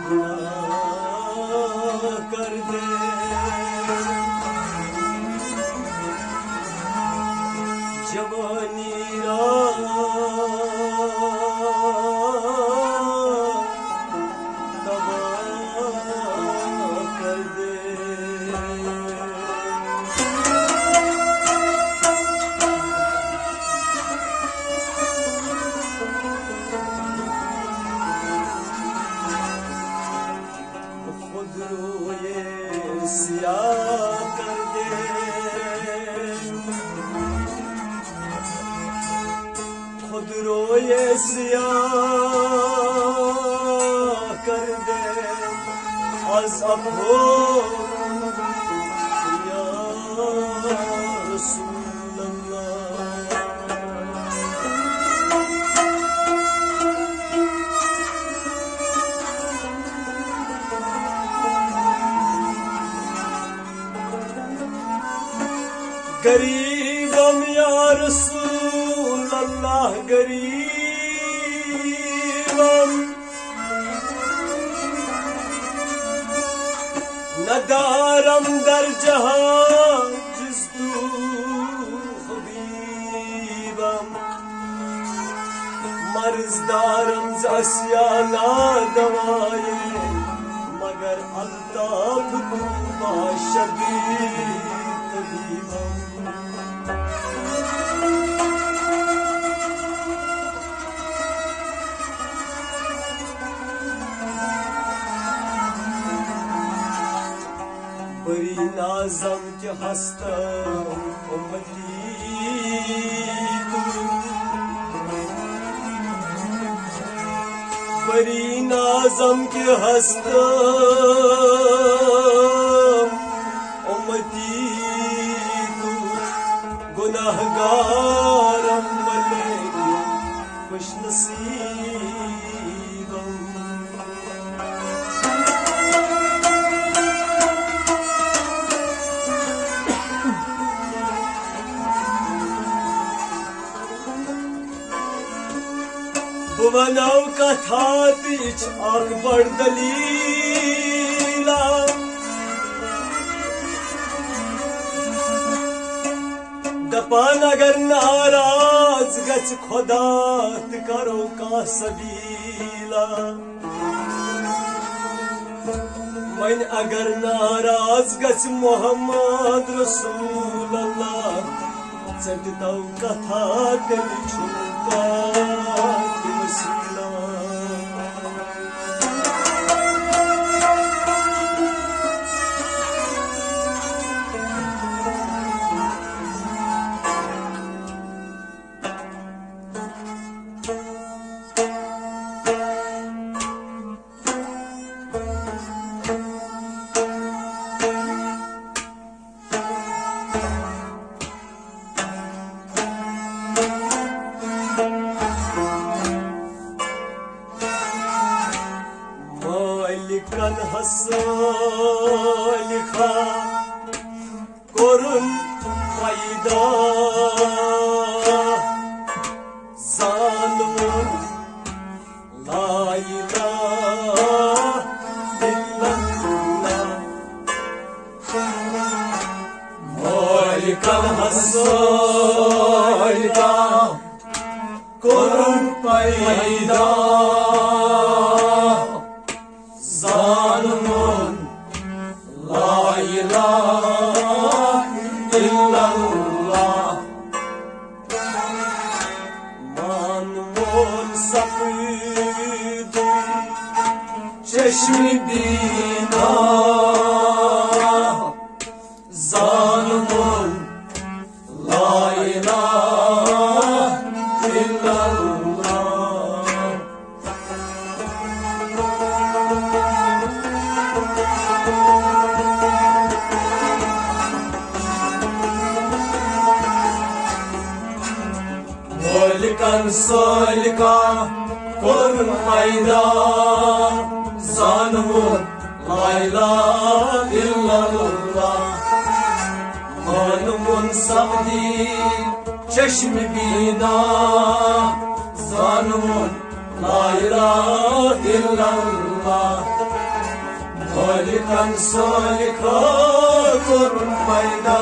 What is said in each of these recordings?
कर दे जवानी कर दे खुद रोए सियाह कर दे खुद रोए सियाह कर दे अज़ब हो या रसूल अल्लाह गरीबम या रसूल अल्लाह गरीबम नदारम दर जहां जिस्तु खबीबम मर्जदारम जसियाना दवाए मगर अल्ताफ तूबा शदीद तबीबम बड़ी नाज़म के हस्तम उम्मती तू बड़ी नाज़म के हस्तम उम्मती तू गुनाहगारम वले खुशनसीबम भुवनों कथा तिच अकबर दलीला दपान अगर नाराज गच खुदा करो का सबीला मन अगर नाराज गच मोहम्मद रसूल अल्लाह चटतो कथा दिल छुपा लिखन हसन लिखा कुरुन पैदा ज़ालिमुन ला इलाहा इल्लल्लाह लिखन हसन लिखा कुरुन पैदा ज़ालिमुन ला इलाहा इल्लल्लाह मानवोन सफेद चश्म बीना ज़ालिमुन ला इलाहा इल्लल्लाह लिखन सोलिका कुरुन पैदा ज़ालिमुन ला इलाहा इल्लल्लाह मानवोन सफदी चश्म बीना ज़ालिमुन ला इलाहा इल्लल्लाह Salikan salika kurmayda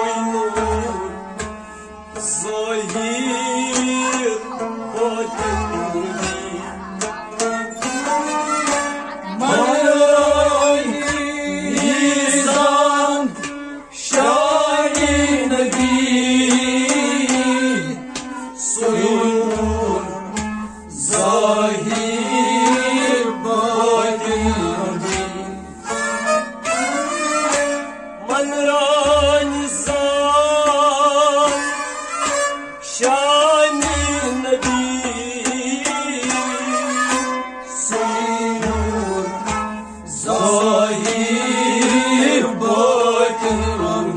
soyunur zahir batini Manay nizam şani nebi soyunur zahir batini Manay nizam şani nebi soyunur zahir batini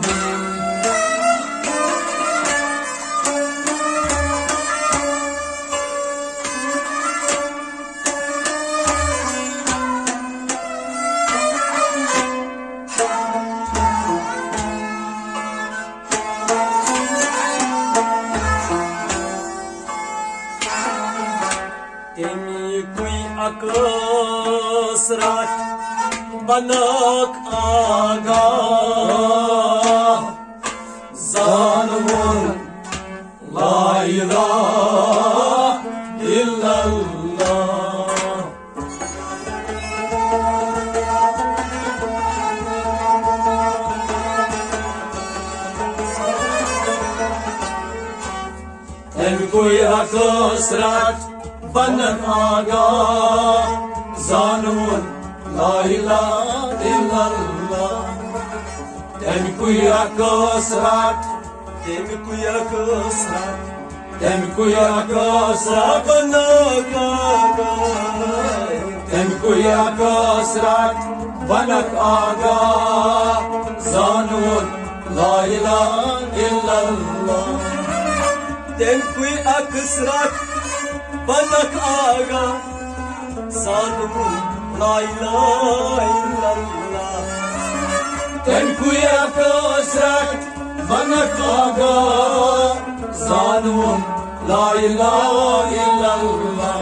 Temi kui akasrat banak aga zanmun la ilahe illallah Temi kui akasrat banak aga zanmun la ilahe illallah Temi kuya kasrat banak aga Temi kuya kasrat banak aga zanmun la ilahe illallah Temi kuya kasrat banak aga zanmun la ilahe illallah Ten kuya kasrat banak aga zanmun la ilahe illallah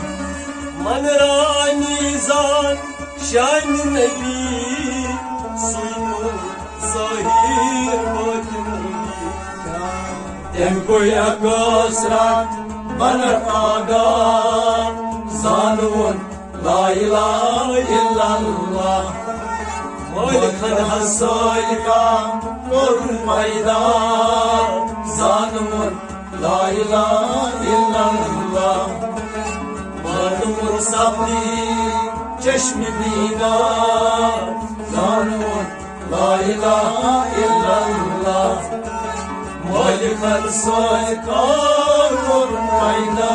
Manrani zan şan nebi soyunur zahir batini Ten kuya kasrat banak aga zanmun la ilahe illallah Malikan hasalika nur payda zanmun la ilahe illallah Manur sabri çeşmi bina zanmun la ilahe illallah Malikan hasalika nur payda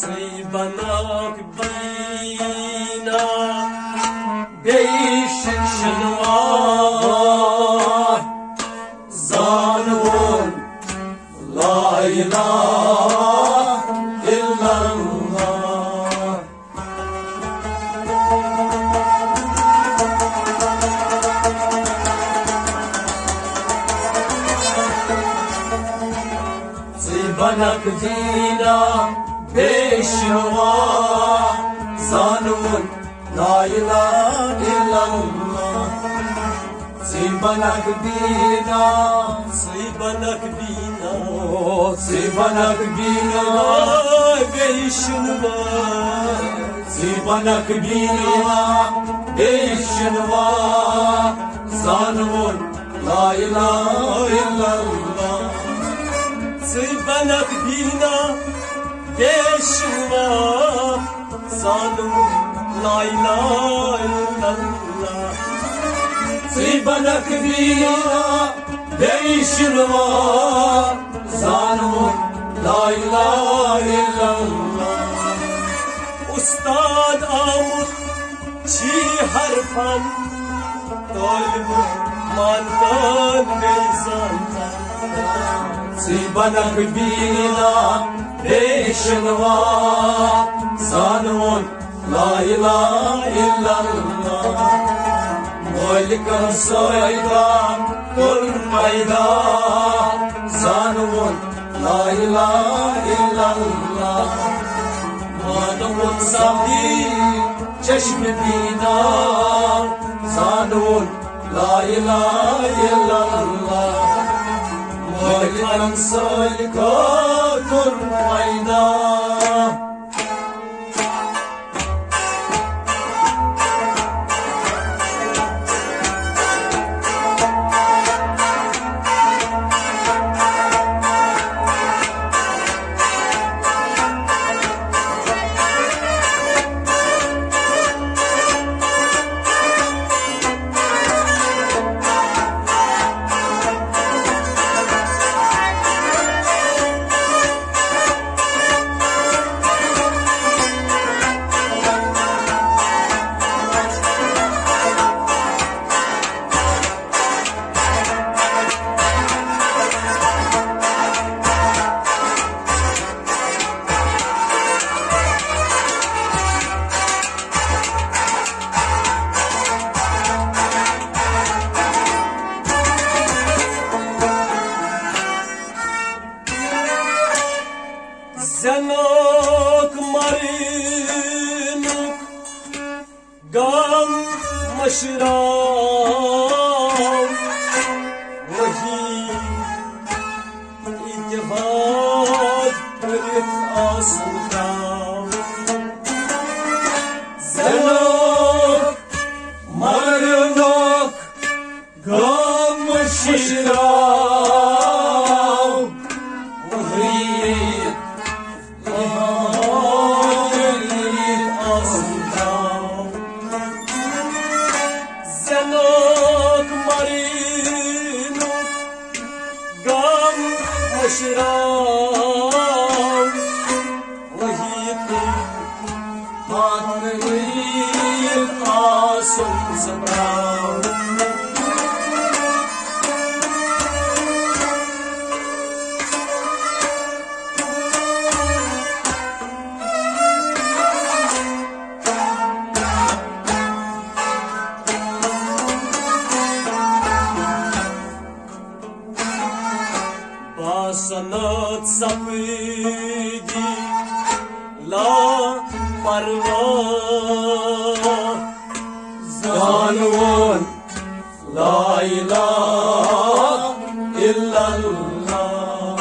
صيبناك بينا بيش شنواه زانون لا إله إلا الله صيبناك بينا بشوا زانون لا إله إلا الله صيبناك بينا صيبناك بينا صيبناك بينا بشوا صيبناك بينا بشوا زانون لا إله إلا الله صيبناك بينا بشوا زانون لا إله إلا الله صيبناك بينا بشوا زانون لا إله إلا الله أستاذ آمد چی حرفن طالب ماندان میزندن صيبناك بينا بشوا زانون لا إله إلا الله ملك الصيدا كل ميدا زانون لا إله إلا الله مادون صبي چشم بیدار زانون لا إله إلا الله ملك الصيدا كل ميدا زنوك مرينك قام مشرام وهي اتفاق بريت أصدام زنوك مرينك قام مشرام وهي زنوك مرينك قام مشرام وهي طريق قاسم زمران سنت سفیدی لا پروا زانون لا إله إلا الله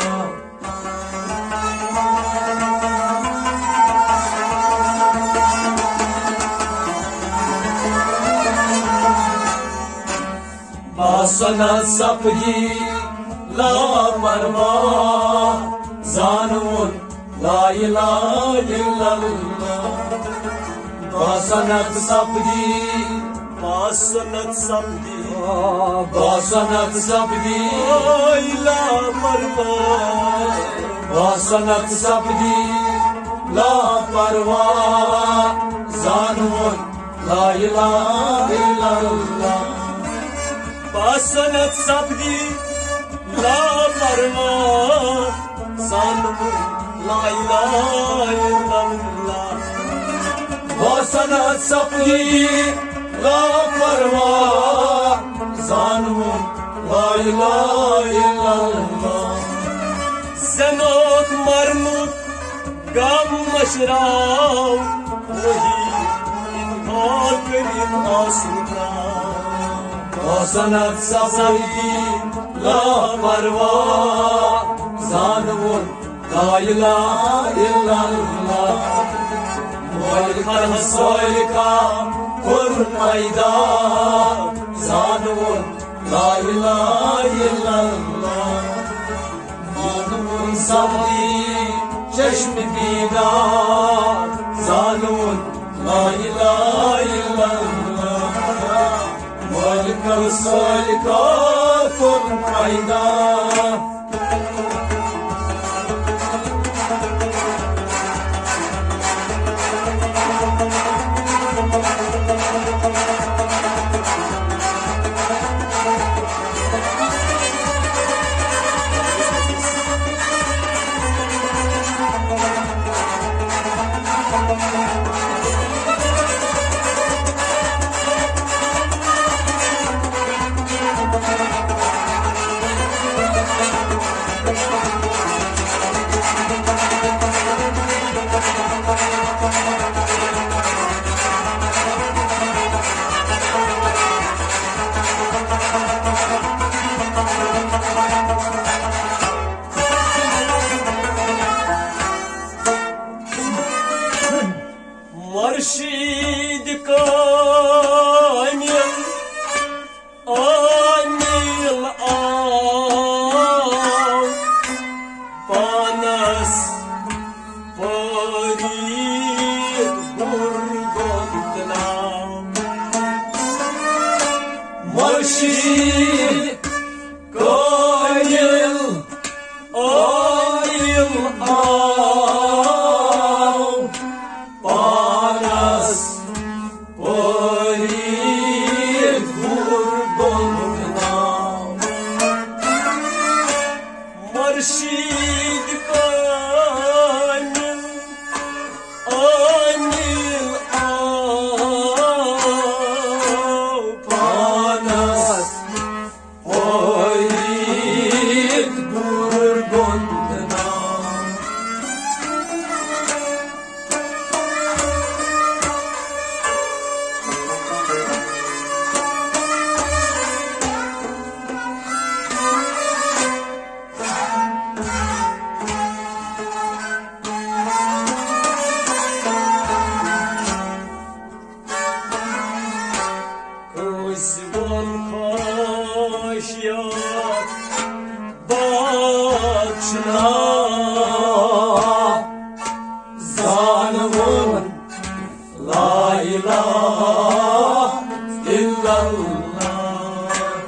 سنت سفیدی لا پروا زانون لا إله إلا الله باسنت سبدي باسنت سبدي باسنت سبدي لا پروا باسنت سبدي لا parva zanun la ilaha illallah basanat sabdi la parva zanun la ilaha illallah basanat sabdi la parva zanun la ilaha illallah zenot marnut gam mashrav wahi inkar karin asura basanat sabdi la parva zanun la ilaha illallah والخلق صالك كل ميدا زانون لا إله إلا الله زانون صبري چشم بیدار زانون لا إله إلا الله والخلق صالك كل ميدا مرشد كامل آمل بانس فريد برغندنا مرشد كامل مرشد كامل آمل بانس فريد برغندنا Kuzgun koşuyor başına zanımın la ilahe illallah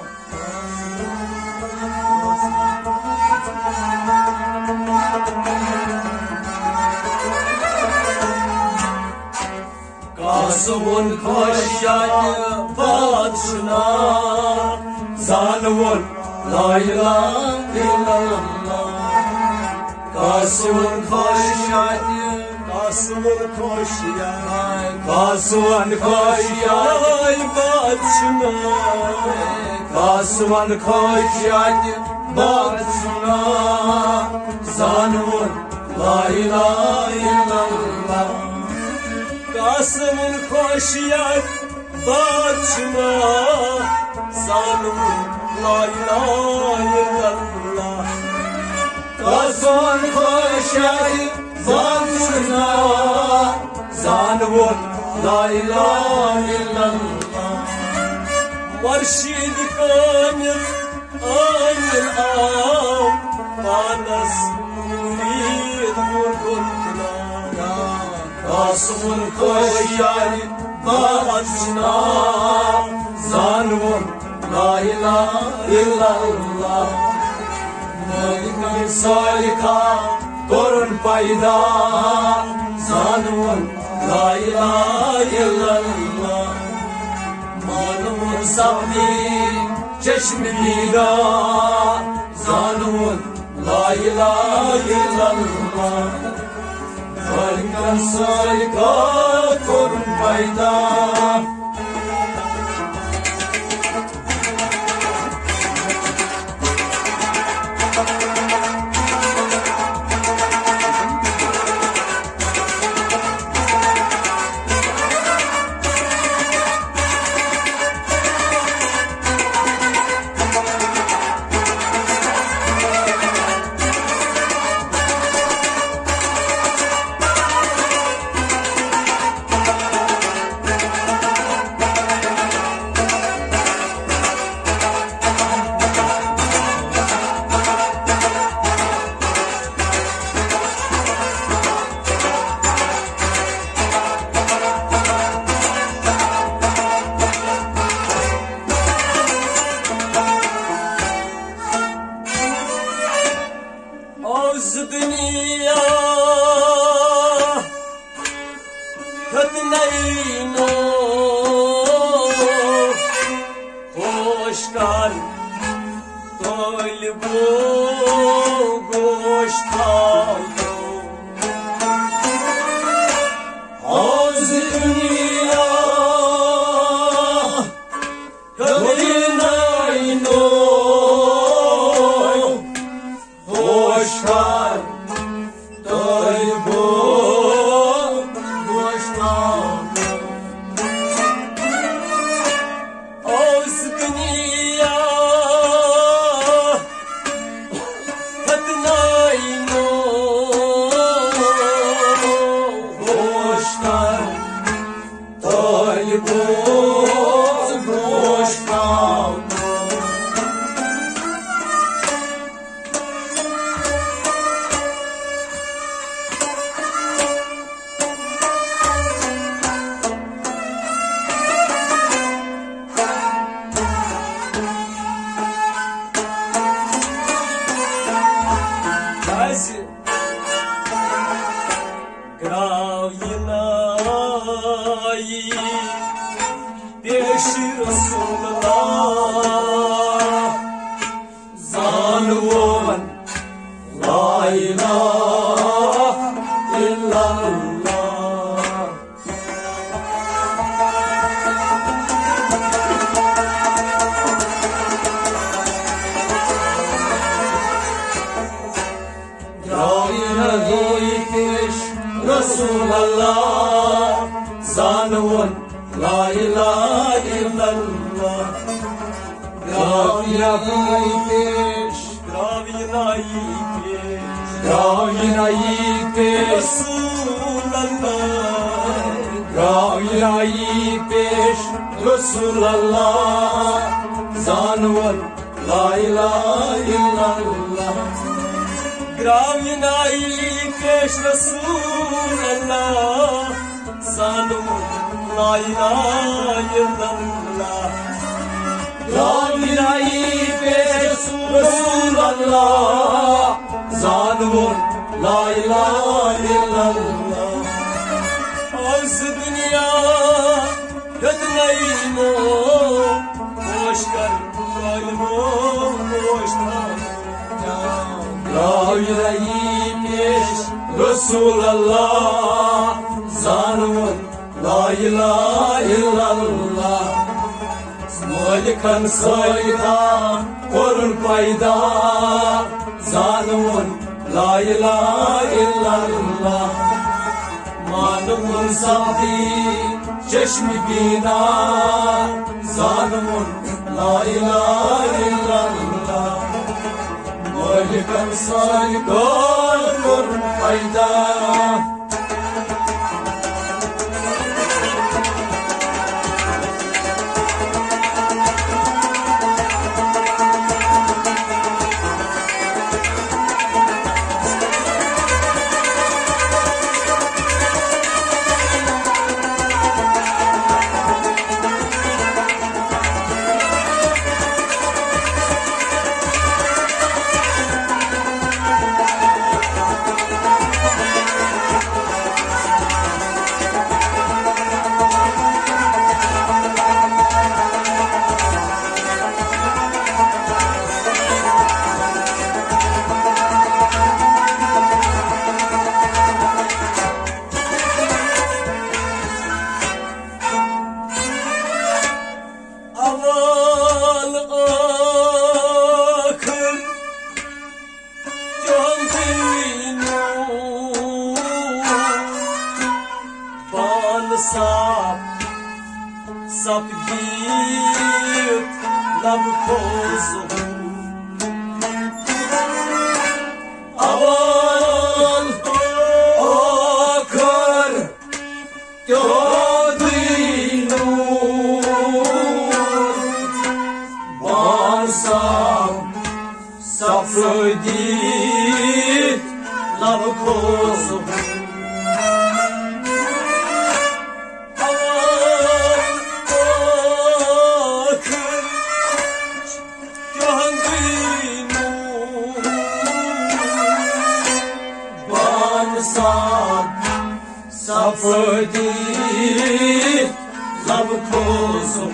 Kasımın koşuyor başına zanımın la ilahe illallah Kasımın koşuyor Kasımın koşuyor Kasımın koşuyor başına Kasımın koşuyor başına zanımın la ilahe illallah Kasımın koşuyor başına zanımın la ilahe illallah Kasımın koşuyor başına zanımın la ilahe illallah Marşid kamil amil banas murid vurgutna Kasımın koşuyor başına zanımın la ilahe illallah Malik salika korun payda zanımın la ilahe illallah. Malumun sabdi çeşmi bina, zanumun la ilahe illallah. Halikten salika korun payda. Dünya kadınayno hoşkar tolbu goştayo az dünya kadınayno hoşkar Beşi Resulullah zanun la ilahe illallah. Gâine doymuş Resulullah zanun la ilahe illallah. Gravina yipiş, gravina yipiş, gravina yipiş Resulallah. Gravina yipiş Resulallah zanun la ilahe illallah. Gravina yipiş Resulallah zanun la ilahe illallah. La ilahe Resulallah zanun la ilahe illallah. Arz dünya kadınayno hoşkar kalmo hoşkar. La ilahe Resulallah zanun la ilahe illallah. Malikan sayda korun payda zanun la ilahe illallah. Malumun sabdi çeşmi bina zanun la ilahe illallah. Malikan sayda korun payda. sapgit labkozu aval akar gödinu bansam sapgit labkozu Sapdi labkozu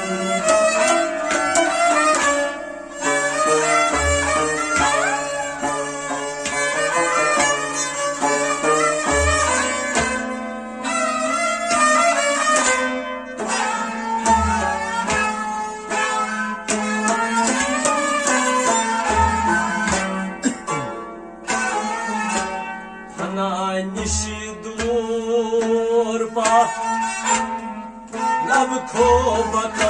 labko baka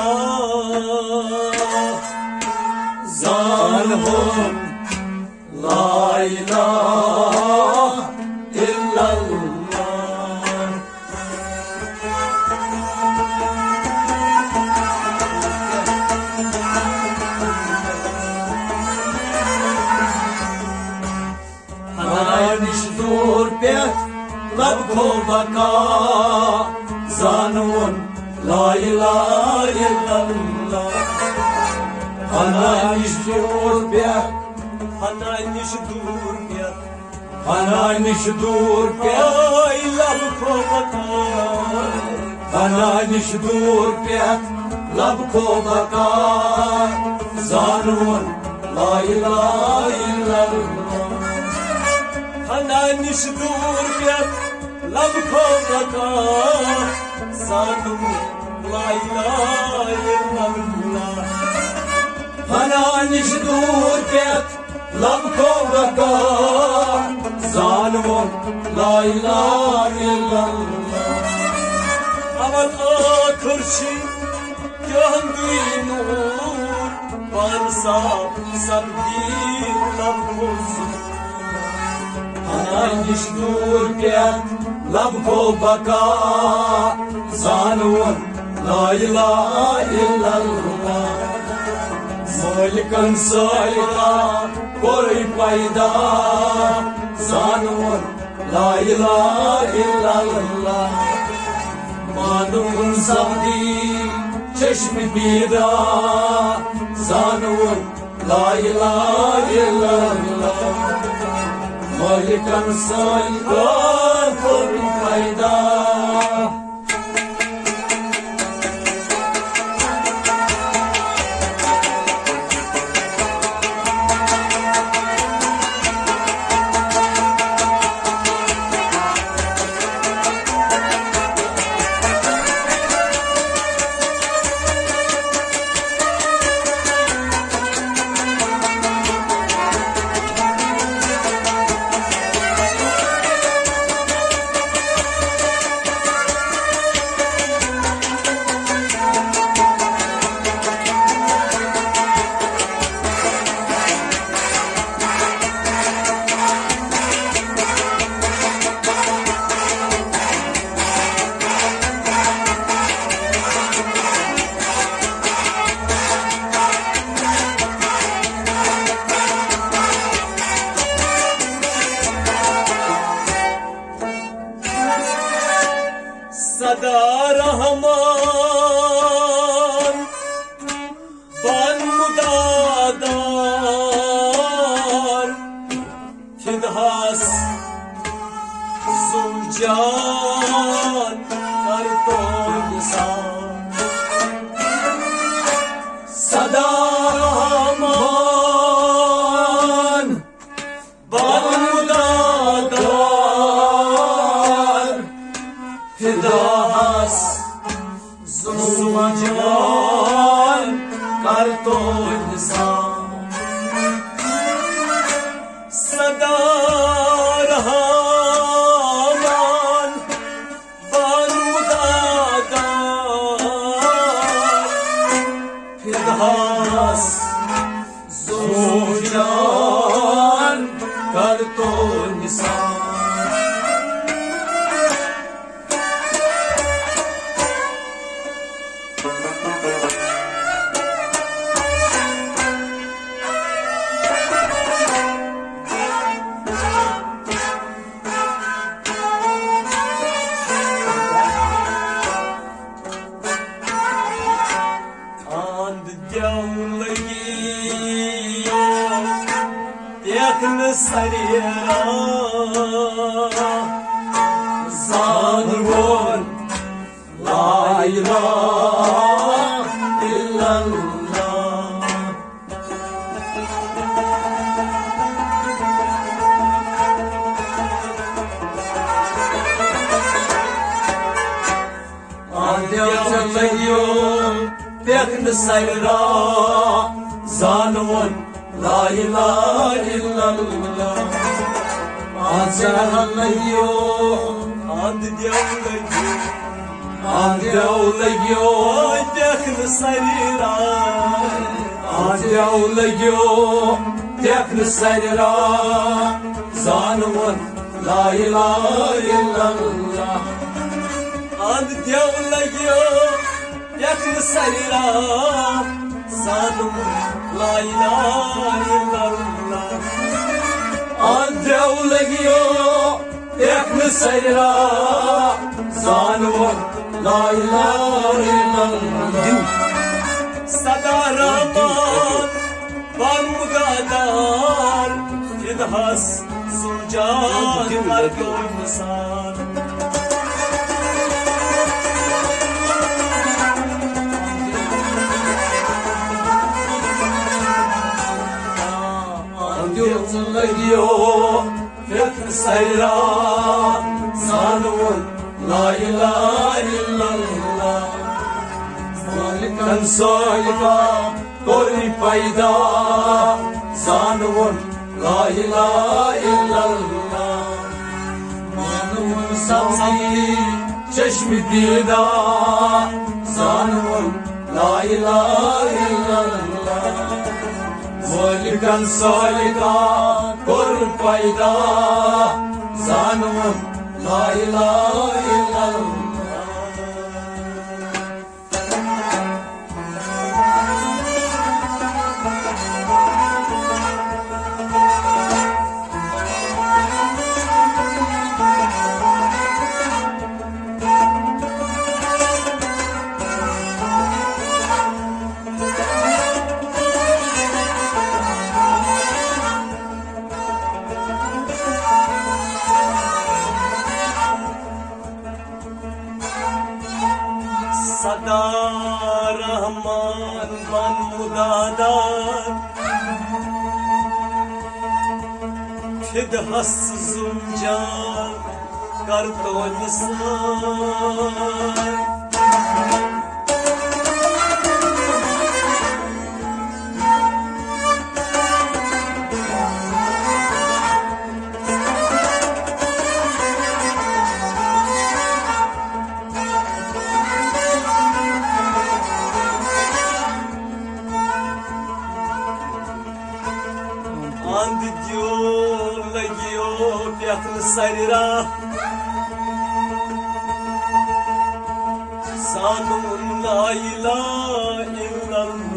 zalhum la ilahe illallah hananish dur pet labko baka zanun La ilahe illallah Hananish dur pet Hananish dur pet Ay labko baka Hananish dur pet labko baka Zanun la ilahe illallah Hananish dur pet labko baka Zanun La ilahe illallah Hananish dur pet labko baka Zanun la ilahe illallah Aman akırşı yandı nur Varsa sabdir labkozu Hananish dur pet labko baka Zanun La ilahe illallah Malikan salika koi paida Zanun La ilahe illallah Manun sadi çeşmi bira Zanun La ilahe illallah Malikan salika koi paida Sada Rahman ban mudadar Fidhas Zuvcan Kartonsan Sada Rahman ban mudadar Fidhas Zuvcan Kartonsan Sada Rahman ban mudadar sarira zanun la ilahe illallah Andiyalayım bekni sarira zanun la ilahe illallah Andiyalayım Andiyalayım bekni sarira Andiyalayım bekni sarira zanun la ilahe illallah Andiyalayım bekni sarira zanun la ilahe illallah Andiyalayım bekni sarira zanun la ilahe illallah Sada Rahman var mugadar Fidhas Zurcan var gönlüsan Andiyalayım bekni sarira zanun la ilahe illallah Zalikan solika kori payda zanun la ilahe illallah Manun sabzi çeşmi dida zanun la ilahe illallah Zalikan solika kori payda zanun la ilahe illallah Sada Rahman van mudadar Fidhas Zurcan kartolisan Andiyalayım bekni sarira zanun la ilahe illallah